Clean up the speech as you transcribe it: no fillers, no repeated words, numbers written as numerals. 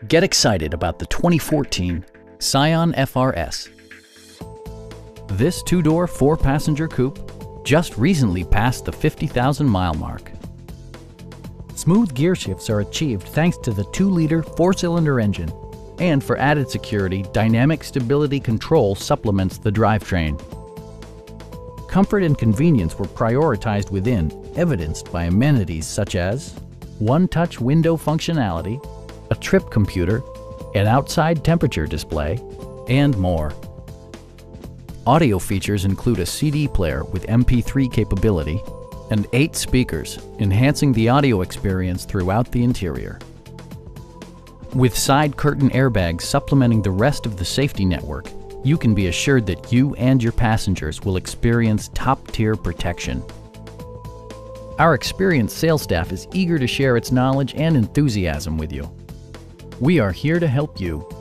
Get excited about the 2014 Scion FR-S. This two-door, four-passenger coupe just recently passed the 50,000-mile mark. Smooth gear shifts are achieved thanks to the 2-liter four-cylinder engine, and for added security, dynamic stability control supplements the drivetrain. Comfort and convenience were prioritized within, evidenced by amenities such as one-touch window functionality, a trip computer, an outside temperature display, and more. Audio features include a CD player with MP3 capability and 8 speakers, enhancing the audio experience throughout the interior. With side curtain airbags supplementing the rest of the safety network, you can be assured that you and your passengers will experience top-tier protection. Our experienced sales staff is eager to share its knowledge and enthusiasm with you. We are here to help you.